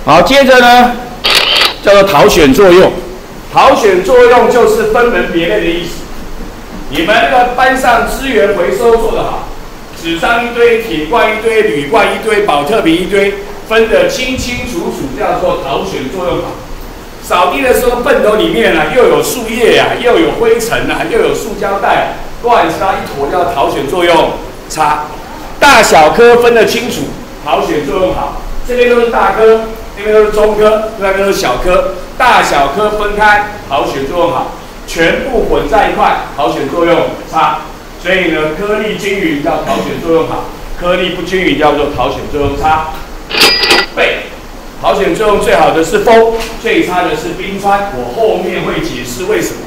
好，接着呢，叫做淘选作用。淘选作用就是分门别类的意思。你们那个班上资源回收做得好，纸张一堆，铁罐一堆，铝罐一堆，保特瓶一堆，分得清清楚楚，叫做淘选作用好。扫地的时候，粪斗里面啊，又有树叶啊，又有灰尘啊，又有塑胶袋，乱插一坨，叫淘选作用差。大小颗分得清楚，淘选作用好。这边都是大颗，那边都是中颗，那边都是小颗。大小颗分开，淘选作用好；全部混在一块，淘选作用差。所以呢，颗粒均匀叫淘选作用好，颗粒不均匀叫做淘选作用差。背，淘选作用最好的是风，最差的是冰川。我后面会解释为什么。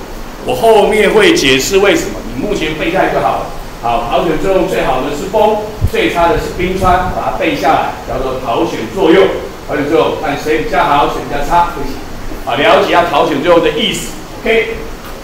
你目前背下来就好了。好，淘选作用最好的是风，最差的是冰川，把它背下来，叫做淘选作用。淘选作用看谁比较好，谁比较差，对不起。好，了解一下淘选作用的意思。OK，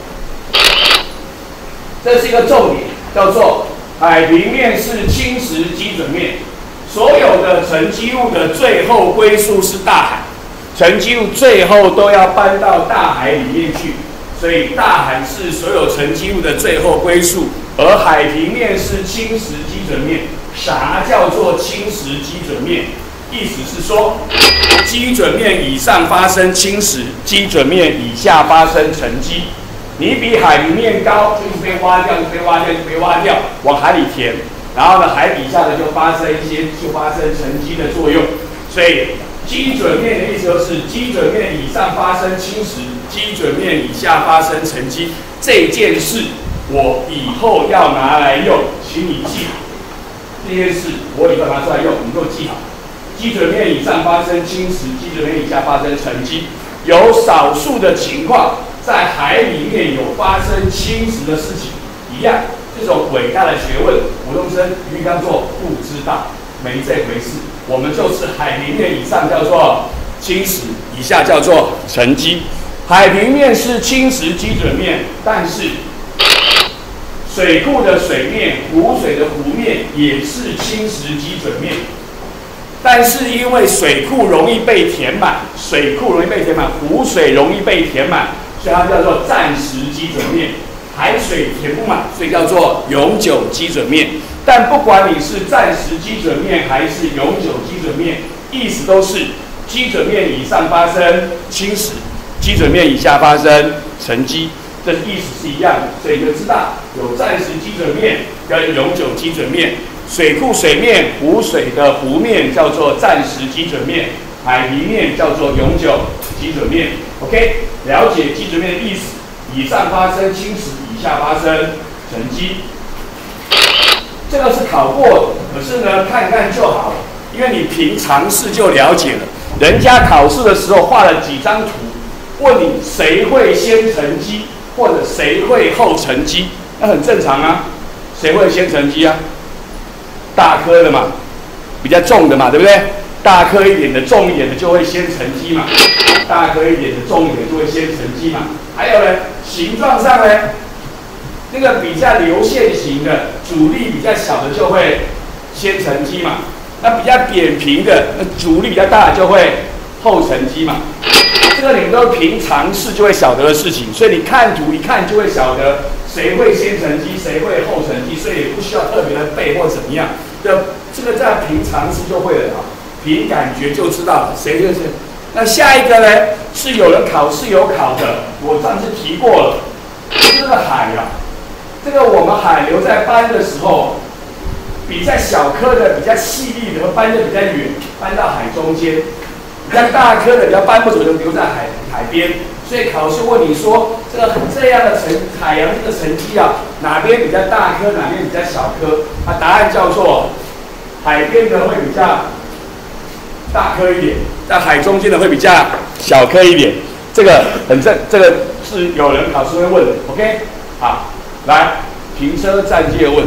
这是一个重点，叫做海平面是侵蚀基准面。所有的沉积物的最后归宿是大海，沉积物最后都要搬到大海里面去，所以大海是所有沉积物的最后归宿。而海平面是侵蚀基准面。啥叫做侵蚀基准面？意思是说，基准面以上发生侵蚀，基准面以下发生沉积。你比海平面高，就一直被挖掉，往海里填。然后呢，海底下的就发生沉积的作用。所以基准面的意思就是基准面以上发生侵蚀，基准面以下发生沉积。这件事我以后要拿来用，请你记好。这件事我以后拿出来用，你给我记好。基准面以上发生侵蚀，基准面以下发生沉积。有少数的情况，在海里面有发生侵蚀的事情，一样。这种伟大的学问，普通生一律当作不知道，没这回事。我们就是海平面以上叫做侵蚀，以下叫做沉积。海平面是侵蚀基准面，但是水库的水面、湖水的湖面也是侵蚀基准面。但是因为水库容易被填满，湖水容易被填满，所以它叫做暂时基准面。海水填不满，所以叫做永久基准面。但不管你是暂时基准面还是永久基准面，意思都是基准面以上发生侵蚀，基准面以下发生沉积，这意思是一样的。所以你就知道有暂时基准面跟永久基准面。水库水面、湖水的湖面叫做暂时基准面，海平面叫做永久基准面。OK， 了解基准面的意思。以上发生侵蚀，以下发生沉积。这个是考过的，可是呢，看看就好了，因为你凭常识就了解了。人家考试的时候画了几张图，问你谁会先沉积，或者谁会后沉积，那很正常啊。谁会先沉积啊？大颗的嘛，比较重的嘛，对不对？大颗一点的、重一点的就会先沉积嘛，大颗一点的、重一点就会先沉积嘛。还有呢，形状上呢，那个比较流线型的、阻力比较小的就会先沉积嘛。那比较扁平的、那阻力比较大的就会后沉积嘛。这个你们都凭常识就会晓得的事情，所以你看图一看就会晓得谁会先沉积，谁会后沉积，所以也不需要特别的背或怎么样。这个在凭常识就会了啊，凭感觉就知道了谁就是。那下一个呢，是有人考试有考的，我上次提过了，这个海啊，这个我们海流在搬的时候，比较小颗的、比较细粒的会搬得比较远，搬到海中间；比较大颗的、比较搬不走的留在海边。所以考试问你说，这样的海洋这个沉积啊，哪边比较大颗，哪边比较小颗？答案叫做海边的会比较大颗一点，在海中间的会比较小颗一点。这个这个是有人考试会问的 ，OK？ 好，来停车暂借问。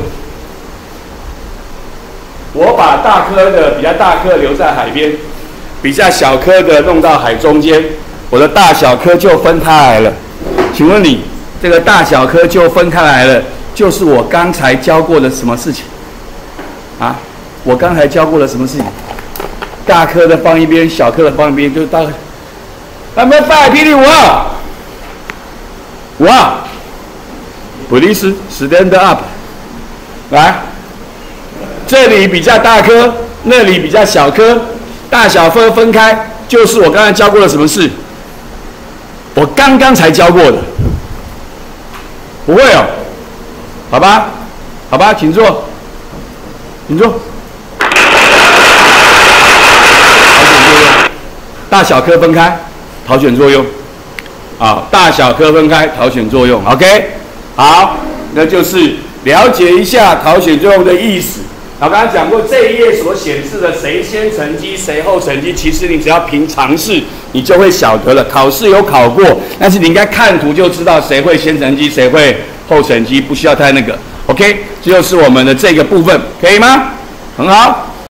我把大颗的、比较大颗留在海边，比较小颗的弄到海中间，我的大小颗就分开来了。请问你这个大小颗就分开来了，就是我刚才教过的什么事情？啊？我刚才教过了什么事情？ 大颗的放一边，小颗的放一边，就大。Number 5，霹雳5号，5号 ，Please stand up。来，这里比较大颗，那里比较小颗，大小分开，就是我刚才教过的什么事？我刚刚才教过的，不会哦，好吧，好吧，请坐，请坐。大小颗分开，逃选作用。啊，大小颗分开，逃选作用。OK， 好，那就是了解一下逃选作用的意思。我刚刚讲过，这一页所显示的谁先成绩，谁后成绩，其实你只要凭常识，你就会晓得了。考试有考过，但是你应该看图就知道谁会先成绩，谁会后成绩，不需要太那个。OK， 这就是我们的这个部分，可以吗？很好。